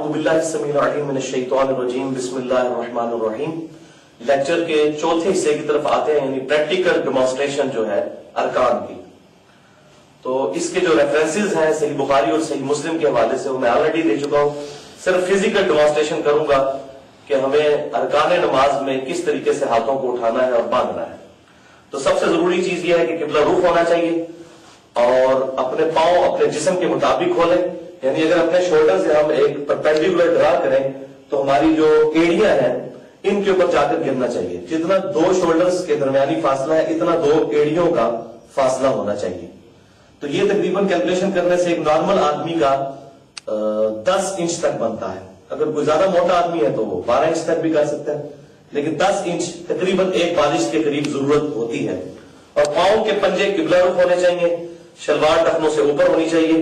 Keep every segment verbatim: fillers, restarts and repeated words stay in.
اعوذ باللہ السمیع العلیم من الشیطان الرجیم بسم اللہ الرحمن الرحیم. لیکچر کے چوتھے حصے کی طرف آتے ہیں، یعنی پریکٹیکل ڈیمانسٹریشن جو ہے ارکان کی. تو اس کے جو ریفرنسز ہیں صحیح بخاری اور صحیح مسلم کے حوالے سے وہ میں آلریڈی دے چکا ہوں. صرف فزیکل ڈیمانسٹریشن کروں گا کہ ہمیں ارکان نماز میں کس طریقے سے ہاتھوں کو اٹھانا ہے اور باندھنا ہے. تو سب سے ضروری چیز یہ ہے کہ قبلہ رخ ہونا چاہیے اور اپنے پاؤں اپنے جسم کے مطابق کھولیں. یعنی اگر اپنے شولڈر سے ہم ایک پرپینڈیکولر ڈرا کریں تو ہماری جو ایڑیاں ہیں ان کے اوپر جا کر گرنا چاہیے. جتنا دو شولڈرز کے درمیانی فاصلہ ہے اتنا دو ایڑیوں کا فاصلہ ہونا چاہیے. تو یہ تقریباً کیلکولیشن کرنے سے ایک نارمل آدمی کا دس انچ تک بنتا ہے. اگر کوئی زیادہ موٹا آدمی ہے تو وہ بارہ انچ تک بھی کر سکتا ہے، لیکن دس انچ تقریباً ایک بالش کے قریب ضرورت ہوتی ہے. اور پاؤں کے پنجے قبلہ رخ ہونے چاہیے، شلوار ٹخنوں سے اوپر ہونی چاہیے.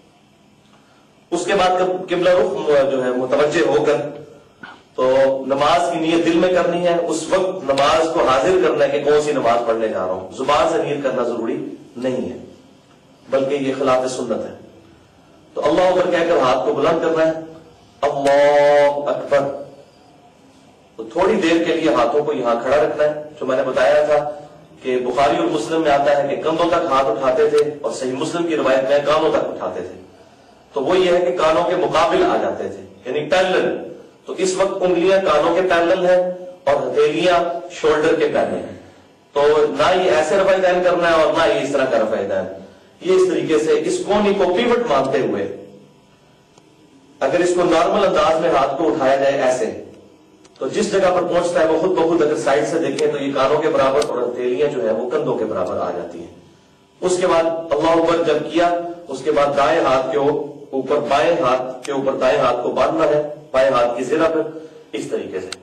اس کے بعد قبلہ رخ جو ہے متوجہ ہو کر تو نماز کی نیت دل میں کرنی ہے. اس وقت نماز کو حاضر کرنا ہے کہ کون سی نماز پڑھنے جا رہا ہوں. زبان سے نیت کرنا ضروری نہیں ہے بلکہ یہ خلاف سنت ہے. تو اللہ اکبر کہہ کر ہاتھ کو بلند کرنا ہے، اللہ اکبر. تو تھوڑی دیر کے لیے ہاتھوں کو یہاں کھڑا رکھنا ہے. جو میں نے بتایا تھا کہ بخاری اور مسلم میں آتا ہے کہ کندھوں تک ہاتھ اٹھاتے تھے اور صحیح مسلم کی روایت میں کانوں تک اٹھاتے تھے. تو وہ یہ ہے کہ کانوں کے مقابل آ جاتے تھے، یعنی پیرلل. تو اس وقت انگلیاں کانوں کے پیرلل ہیں اور ہتھیلیاں شولڈر کے پیرلل ہیں. تو نہ یہ ایسے رفع دین کرنا ہے اور نہ یہ اس طرح کا رفع دین. یہ اس طریقے سے اس کونی کو پیوٹ مانتے ہوئے اگر اس کو نارمل انداز میں ہاتھ کو اٹھایا جائے ایسے تو جس جگہ پر پہنچتا ہے وہ خود بخود اگر سائڈ سے دیکھیں تو یہ کانوں کے برابر اور ہتھیلیاں جو ہے وہ کندھوں کے برابر آ جاتی ہیں. اس کے بعد اللہ اکبر جب کیا اس کے بعد دائیں ہاتھ کے اوپر بائیں ہاتھ کے اوپر دائیں ہاتھ کو باندھنا ہے بائیں ہاتھ کی زرہ پر اس طریقے سے.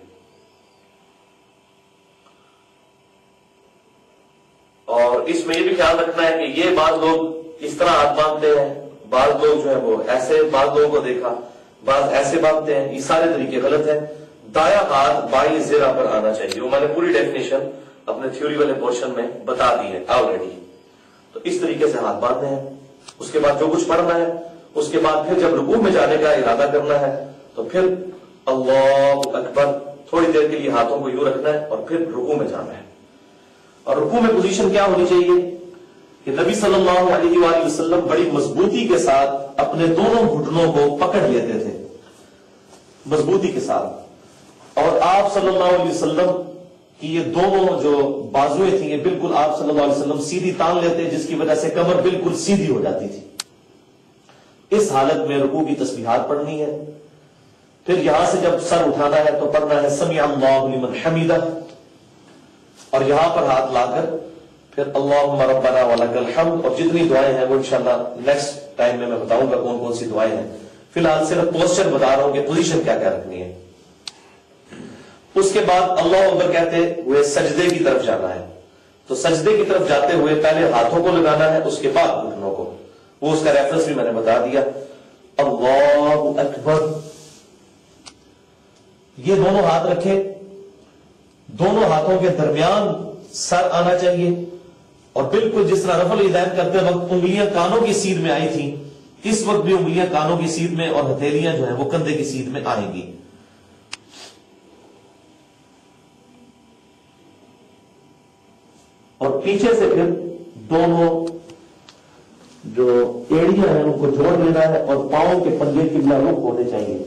اور اس میں یہ بھی خیال رکھنا ہے کہ یہ بعض لوگ اس طرح ہاتھ باندھتے ہیں، بعض لوگ جو ہے وہ ایسے، بعض لوگوں کو دیکھا بعض ایسے باندھتے ہیں. یہ سارے طریقے غلط ہیں. دایاں ہاتھ بائیں زرہ پر آنا چاہیے. وہ میں نے پوری ڈیفینیشن اپنے تھیوری والے پورشن میں بتا دی ہے آلریڈی. تو اس طریقے سے ہاتھ باندھنے ہیں. اس کے بعد جو کچھ پڑھنا ہے اس کے بعد پھر جب رکوع میں جانے کا ارادہ کرنا ہے تو پھر اللہ اکبر تھوڑی دیر کے لیے ہاتھوں کو یوں رکھنا ہے اور پھر رکوع میں جانا ہے. اور رکوع میں پوزیشن کیا ہونی چاہیے کہ نبی صلی اللہ علیہ وآلہ وسلم بڑی مضبوطی کے ساتھ اپنے دونوں گھٹنوں کو پکڑ لیتے تھے مضبوطی کے ساتھ. اور آپ صلی اللہ علیہ وسلم کہ یہ دونوں جو بازویں تھیں یہ بالکل آپ صلی اللہ علیہ وسلم سیدھی تان لیتے جس کی وجہ سے کمر بالکل سیدھی ہو جاتی تھی. اس حالت میں رکوع کی تسبیحات پڑھنی ہے. پھر یہاں سے جب سر اٹھانا ہے تو پڑھنا ہے سمیع اللہ لمن حمیدہ اور یہاں پر ہاتھ لا کر پھر اللہم ربنا ولک الحمد. اور جتنی دعائیں ہیں وہ انشاءاللہ نیکسٹ ٹائم میں میں بتاؤں گا کون کون سی دعائیں ہیں. فی الحال صرف پوسچر بتا رہا ہوں کہ پوزیشن کیا کیا رکھنی ہے. اس کے بعد اللہ اکبر کہتے ہوئے سجدے کی طرف جانا ہے. تو سجدے کی طرف جاتے ہوئے پہلے ہاتھوں کو لگانا ہے اس کے بعد گھٹنوں کو. وہ اس کا ریفرنس بھی میں نے بتا دیا. اللہ اکبر. یہ دونوں ہاتھ رکھے، دونوں ہاتھوں کے درمیان سر آنا چاہیے اور بالکل جس طرح رفع الیدین کرتے وقت انگلیاں کانوں کی سیدھ میں آئی تھیں اس وقت بھی انگلیاں کانوں کی سیدھ میں اور ہتھیلیاں جو ہیں وہ کندھے کی سیدھ میں آئیں گی. اور پیچھے سے پھر دونوں جو ایڑیاں ہیں ان کو جوڑ لینا ہے اور پاؤں کے پنجے قبلہ رخ ہونے چاہیے.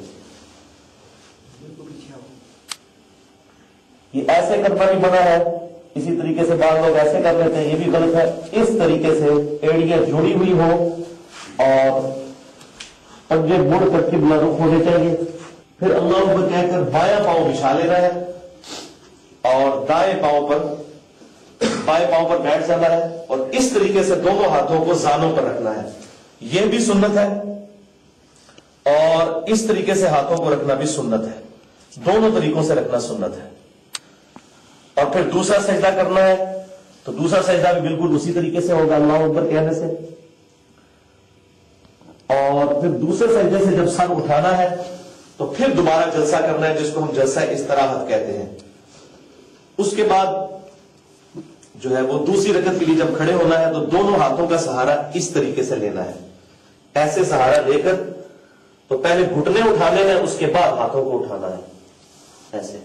یہ ایسے کرنا بھی بنا ہے. اسی طریقے سے بعض لوگ ایسے کر لیتے ہیں، یہ بھی غلط ہے. اس طریقے سے ایڑیاں جڑی ہوئی ہو اور پنجے مڑ کر قبلہ رخ ہونے چاہیے. پھر اللہ اکبر کہہ کر بایاں پاؤں بچھا لینا ہے اور دائیں پاؤں پر بائیں پاؤں پر بیٹھ جانا ہے اور اس طریقے سے دونوں ہاتھوں کو زانوں پر رکھنا ہے. یہ بھی سنت ہے اور اس طریقے سے ہاتھوں کو رکھنا بھی سنت ہے. دونوں طریقوں سے رکھنا سنت ہے. اور پھر دوسرا سجدہ کرنا ہے تو دوسرا سجدہ بھی بالکل اسی طریقے سے ہوگا اللہ اکبر کہنے سے. اور پھر دوسرے سجدے سے جب سر اٹھانا ہے تو پھر دوبارہ جلسہ کرنا ہے جس کو ہم جلسہ استراحت کہتے ہیں. اس کے بعد جو ہے وہ دوسری رکعت کے لیے جب کھڑے ہونا ہے تو دونوں ہاتھوں کا سہارا اس طریقے سے لینا ہے. ایسے سہارا لے کر تو پہلے گھٹنے اٹھانے ہیں، اس کے بعد ہاتھوں کو اٹھانا ہے ایسے،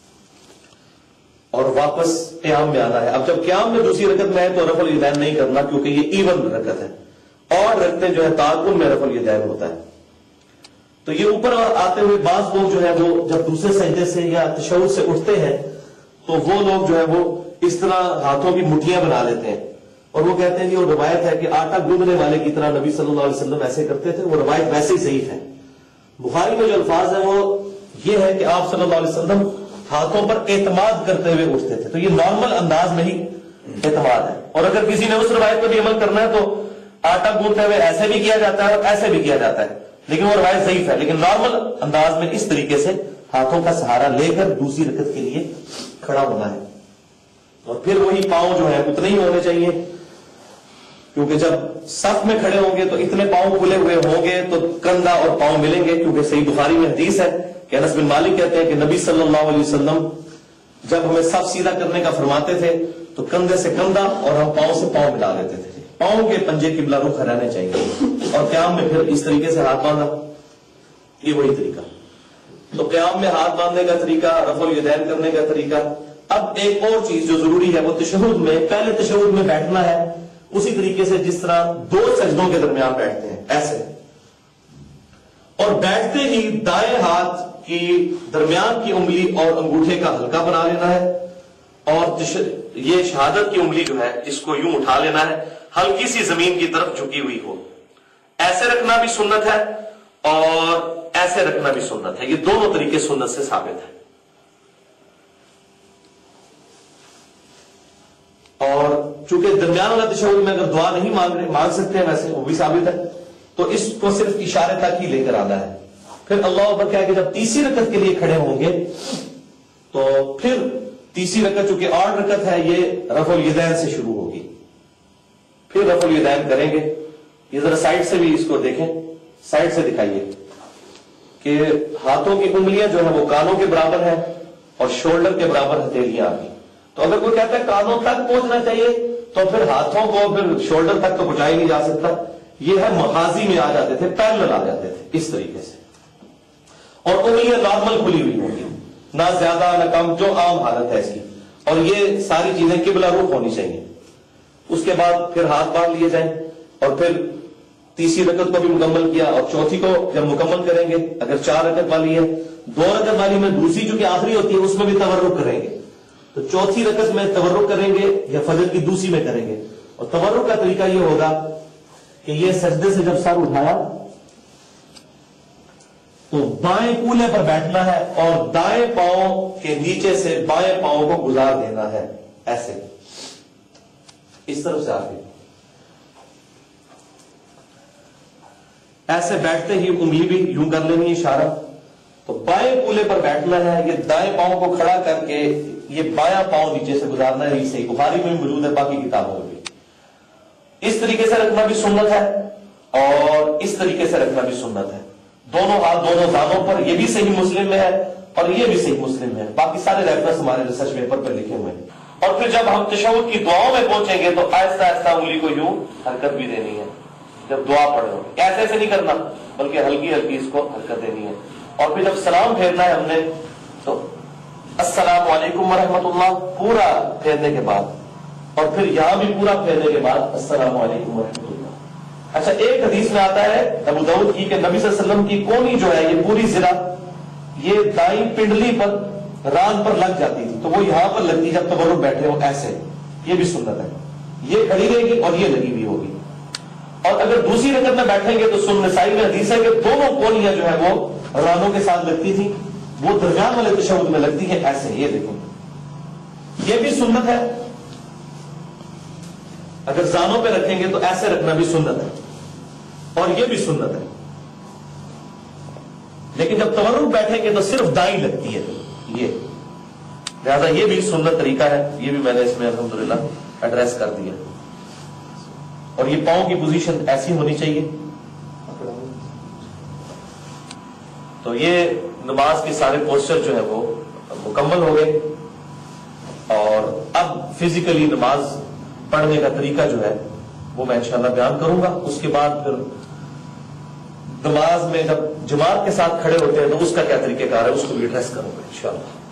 اور واپس قیام میں آنا ہے۔ اب جب قیام میں دوسری رکعت میں ہے تو رفع الیدین نہیں کرنا، کیونکہ یہ ایون رکعت ہے، اور رکھتے جو ہے تعاقب میں رفع الیدین ہوتا ہے۔ تو یہ اوپر آتے ہوئے بعض لوگ جو ہے وہ جب دوسرے سجدے سے یا تشہد سے اٹھتے ہیں تو وہ لوگ جو ہے وہ اس طرح ہاتھوں کی مٹھیاں بنا لیتے ہیں، اور وہ کہتے ہیں کہ وہ روایت ہے کہ آٹا گوندنے والے کی طرح نبی صلی اللہ علیہ وسلم ایسے کرتے تھے، وہ روایت ویسے ہی ضعیف ہے۔ بخاری میں جو الفاظ ہیں وہ یہ ہے کہ آپ صلی اللہ علیہ وسلم ہاتھوں پر اعتماد کرتے ہوئے اٹھتے تھے، تو یہ نارمل انداز میں ہی اعتماد ہے۔ اور اگر کسی نے اس روایت پر بھی عمل کرنا ہے تو آٹا گوندتے ہوئے ایسے بھی کیا جاتا ہے اور ایسے بھی کیا جاتا ہے، لیکن وہ روایت ضعیف ہے۔ لیکن نارمل انداز میں اس طریقے سے ہاتھوں کا سہارا لے کر دوسری رکعت کے لیے کھڑا ہونا ہے، اور پھر وہی پاؤں جو ہے اتنے ہی ہونے چاہیے، کیونکہ جب صف میں کھڑے ہوں گے تو اتنے پاؤں کھلے ہوئے ہوں گے تو کندھا اور پاؤں ملیں گے، کیونکہ صحیح بخاری میں حدیث ہے کہ انس بن مالک کہتے ہیں کہ نبی صلی اللہ علیہ وسلم جب ہمیں صف سیدھا کرنے کا فرماتے تھے تو کندھے سے کندھا اور ہم پاؤں سے پاؤں ملا لیتے تھے، پاؤں کے پنجے قبلہ رخ رہنے چاہیے، اور قیام میں پھر اس طریقے سے ہاتھ باندھا، یہ وہی طریقہ۔ تو قیام میں ہاتھ باندھنے کا طریقہ، رفع الیدین کرنے کا طریقہ۔ اب ایک اور چیز جو ضروری ہے وہ تشہد میں، پہلے تشہد میں بیٹھنا ہے اسی طریقے سے جس طرح دو سجدوں کے درمیان بیٹھتے ہیں ایسے، اور بیٹھتے ہی دائیں ہاتھ کی درمیان کی انگلی اور انگوٹھے کا ہلکا بنا لینا ہے، اور یہ شہادت کی انگلی جو ہے اس کو یوں اٹھا لینا ہے، ہلکی سی زمین کی طرف جھکی ہوئی ہو۔ ایسے رکھنا بھی سنت ہے اور ایسے رکھنا بھی سنت ہے، یہ دونوں طریقے سنت سے ثابت ہے۔ اور چونکہ درمیان والا تشہد میں اگر دعا نہیں مانگ رہے مانگ سکتے ہیں ویسے وہ بھی ثابت ہے، تو اس کو صرف اشارے تک ہی لے کر آنا ہے۔ پھر اللہ اکبر کہہ کے جب تیسری رکعت کے لیے کھڑے ہوں گے تو پھر تیسری رکعت چونکہ آٹھ رکعت ہے یہ رفع الیدین سے شروع ہوگی، پھر رفع الیدین کریں گے۔ یہ ذرا سائڈ سے بھی اس کو دیکھیں، سائڈ سے دکھائیے کہ ہاتھوں کی انگلیاں جو ہیں وہ کانوں کے برابر ہیں اور شولڈر کے برابر ہتھیلیاں آ گئی۔ تو اگر کوئی کہتا ہے کانوں تک پہنچنا چاہیے تو پھر ہاتھوں کو پھر شولڈر تک تو پہنچایا نہیں جا سکتا، یہ ہے مخازی میں آ جاتے تھے، پیرلل آ جاتے تھے اس طریقے سے، اور انگلیاں نارمل کھلی ہوئی ہوں گی، نہ زیادہ نہ کم، جو عام حالت ہے اس کی، اور یہ ساری چیزیں قبلہ رخ ہونی چاہیے۔ اس کے بعد پھر ہاتھ باندھ لیے جائیں، اور پھر تیسری رکعت کو بھی مکمل کیا، اور چوتھی کو جب مکمل کریں گے اگر چار رکعت والی ہے، دو رکعت والی میں دوسری جو کہ آخری ہوتی ہے اس میں بھی تورک کریں گے، تو چوتھی رکعت میں تورک کریں گے یا فجر کی دوسری میں کریں گے۔ اور تورک کا طریقہ یہ ہوگا کہ یہ سجدے سے جب سر اٹھایا تو بائیں کولے پر بیٹھنا ہے اور دائیں پاؤں کے نیچے سے بائیں پاؤں کو گزار دینا ہے، ایسے اس طرف سے آگے، ایسے بیٹھتے ہی انگلی بھی یوں کر لینی اشارہ، تو بائیں کولے پر بیٹھنا ہے، یہ دائیں پاؤں کو کھڑا کر کے یہ بایاں پاؤں نیچے سے گزارنا ہے، یہ صحیح بخاری میں بھی موجود ہے، باقی کتابوں میں بھی۔ اس طریقے سے رکھنا بھی سنت ہے اور اس طریقے سے رکھنا بھی سنت ہے، دونوں ہاتھ دونوں دانوں پر، یہ بھی صحیح مسلم میں ہے اور یہ بھی صحیح مسلم میں ہے، باقی سارے ریفرنس ہمارے ریسرچ پیپر پر لکھے ہوئے ہیں۔ اور پھر جب ہم تشہد کی دعاؤں میں پہنچیں گے تو آہستہ آہستہ انگلی کو یوں حرکت بھی دینی ہے، جب دعا پڑھے ہو ایسے ایسے نہیں کرنا بلکہ ہلکی ہلکی اس کو حرکت دینی ہے۔ اور پھر جب سلام پھیرنا ہے ہم نے تو السلام علیکم ورحمۃ اللہ پورا پھیرنے کے بعد، اور پھر یہاں بھی پورا پھیرنے کے بعد السلام علیکم ورحمۃ اللہ۔ اچھا، ایک حدیث میں آتا ہے ابو داؤد کی کہ نبی صلی اللہ علیہ وسلم کی کونی جو ہے یہ پوری ذرا یہ دائیں پنڈلی پر ران پر لگ جاتی تھی، تو وہ یہاں پر لگتی جب تورک بیٹھے ہو ایسے، یہ بھی سنت ہے، یہ کھڑی رہے گی اور یہ لگی ہوئی ہوگی۔ اور اگر دوسری رکعت میں بیٹھیں گے تو سنن نسائی میں حدیث ہے کہ دونوں کونیاں جو ہے وہ رانوں کے ساتھ لگتی تھی، وہ درمیان والے تشہد میں لگتی ہے ایسے، یہ دیکھیں یہ بھی سنت ہے۔ اگر زانوں پہ رکھیں گے تو ایسے رکھنا بھی سنت ہے اور یہ بھی سنت ہے، لیکن جب تورک بیٹھیں گے تو صرف دائیں لگتی ہے یہ، لہذا یہ بھی سنت طریقہ ہے، یہ بھی میں نے اس میں الحمدللہ ایڈریس کر دیا۔ اور یہ پاؤں کی پوزیشن ایسی ہونی چاہیے۔ تو یہ نماز کے سارے پوسچر جو ہے وہ مکمل ہو گئے، اور اب فزیکلی نماز پڑھنے کا طریقہ جو ہے وہ میں انشاءاللہ بیان کروں گا۔ اس کے بعد پھر نماز میں جب جماعت کے ساتھ کھڑے ہوتے ہیں تو اس کا کیا طریقہ کار ہے، اس کو بھی ایڈریس کروں گا انشاءاللہ.